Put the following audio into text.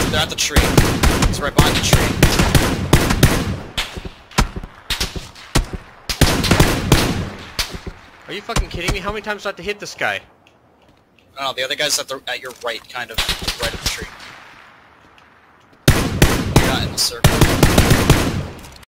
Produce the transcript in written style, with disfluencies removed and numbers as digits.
They're at the tree. It's right behind the tree. Are you fucking kidding me? How many times do I have to hit this guy? I don't know, the other guy's at your right, kind of. Right at the tree.